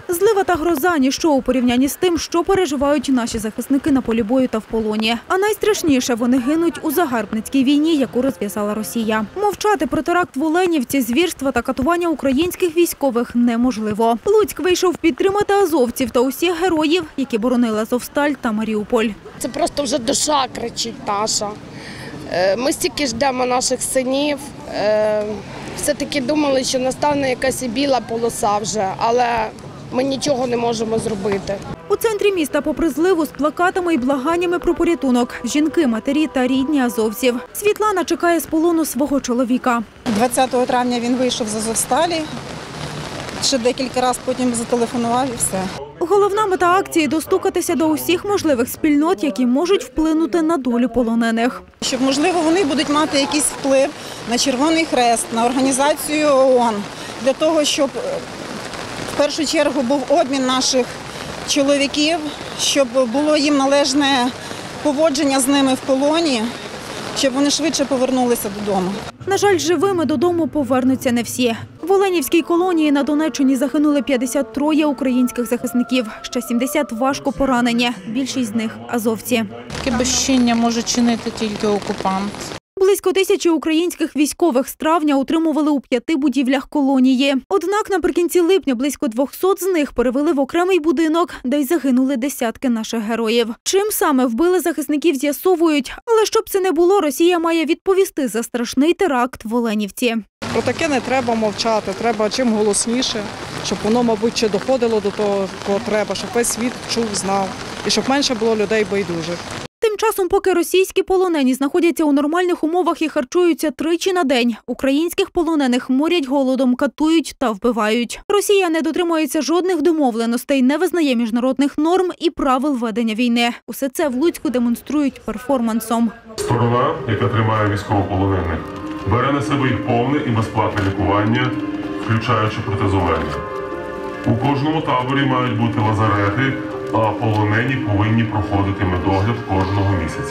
Злива та гроза – ніщо у порівнянні з тим, що переживають наші захисники на полі бою та в полоні. А найстрашніше – вони гинуть у загарбницькій війні, яку розв'язала Росія. Мовчати про теракт в Оленівці, звірства та катування українських військових неможливо. Луцьк вийшов підтримати азовців та усіх героїв, які боронили Азовсталь та Маріуполь. Це просто вже душа кричить наша. Ми стільки ждемо наших синів. Все-таки думали, що настане якась і біла полоса вже, але ми нічого не можемо зробити. У центрі міста попри зливу з плакатами і благаннями про порятунок – жінки, матері та рідні азовців. Світлана чекає з полону свого чоловіка. 20 травня він вийшов з Азовсталі, ще декілька разів потім зателефонував і все. Головна мета акції – достукатися до усіх можливих спільнот, які можуть вплинути на долю полонених. Щоб, можливо, вони будуть мати якийсь вплив на Червоний Хрест, на організацію ООН, для того, щоб в першу чергу був обмін наших чоловіків, щоб було їм належне поводження з ними в полоні, щоб вони швидше повернулися додому. На жаль, живими додому повернуться не всі. В Оленівській колонії на Донеччині загинули 53 українських захисників, ще 70 важко поранені, більшість з них – азовці. Таке безчиння може чинити тільки окупант. Близько 1000 українських військових з травня утримували у 5 будівлях колонії. Однак наприкінці липня близько 200 з них перевели в окремий будинок, де й загинули десятки наших героїв. Чим саме вбили захисників, з'ясовують. Але щоб це не було, Росія має відповісти за страшний теракт в Оленівці. Про таке не треба мовчати, треба чим голосніше, щоб воно, мабуть, ще доходило до того, кого треба, щоб весь світ чув, знав і щоб менше було людей байдужих. Тим часом, поки російські полонені знаходяться у нормальних умовах і харчуються тричі на день, українських полонених морять голодом, катують та вбивають. Росія не дотримується жодних домовленостей, не визнає міжнародних норм і правил ведення війни. Усе це в Луцьку демонструють перформансом. Сторона, яка тримає військовополонених, бере на себе їх повне і безплатне лікування, включаючи протезування. У кожному таборі мають бути лазарети, а полонені повинні проходити медогляд кожного місяця.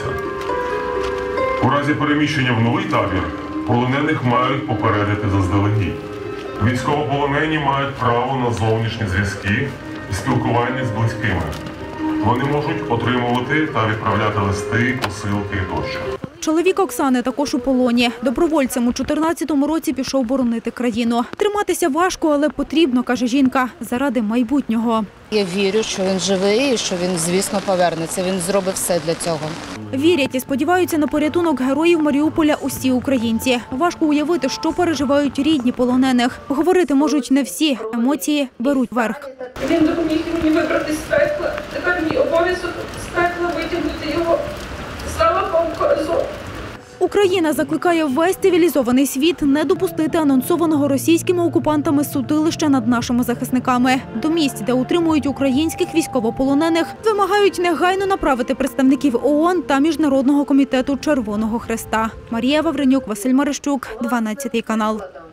У разі переміщення в новий табір полонених мають попередити заздалегідь. Військовополонені мають право на зовнішні зв'язки і спілкування з близькими. Вони можуть отримувати та відправляти листи, посилки тощо. Чоловік Оксани також у полоні. Добровольцем у 2014 році пішов боронити країну. Триматися важко, але потрібно, каже жінка, заради майбутнього. Я вірю, що він живий і що він, звісно, повернеться. Він зробив все для цього. Вірять і сподіваються на порятунок героїв Маріуполя усі українці. Важко уявити, що переживають рідні полонених. Говорити можуть не всі, емоції беруть верх. Він допоміг мені вибрати з пекла. Тепер мій обов'язок з пекла витягнути його. Слава Богу, Азов! Україна закликає весь цивілізований світ не допустити анонсованого російськими окупантами судилища над нашими захисниками. До місць, де утримують українських військовополонених, вимагають негайно направити представників ООН та Міжнародного комітету Червоного Хреста. Марія Вавренюк, Василь Марищук, 12 канал.